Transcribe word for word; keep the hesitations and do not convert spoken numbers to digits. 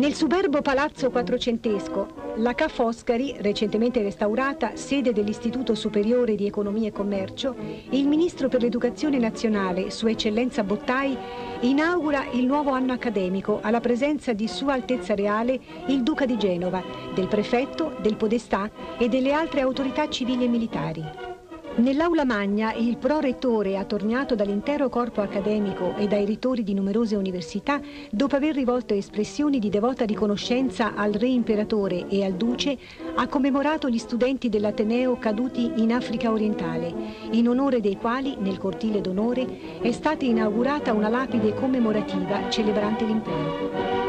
Nel superbo palazzo quattrocentesco, la Ca' Foscari, recentemente restaurata, sede dell'Istituto Superiore di Economia e Commercio, il Ministro per l'Educazione Nazionale, Sua Eccellenza Bottai, inaugura il nuovo anno accademico alla presenza di Sua Altezza Reale il Duca di Genova, del Prefetto, del Podestà e delle altre autorità civili e militari. Nell'aula magna il pro-rettore, attorniato dall'intero corpo accademico e dai rettori di numerose università, dopo aver rivolto espressioni di devota riconoscenza al re imperatore e al duce, ha commemorato gli studenti dell'Ateneo caduti in Africa orientale, in onore dei quali, nel cortile d'onore, è stata inaugurata una lapide commemorativa celebrante l'impero.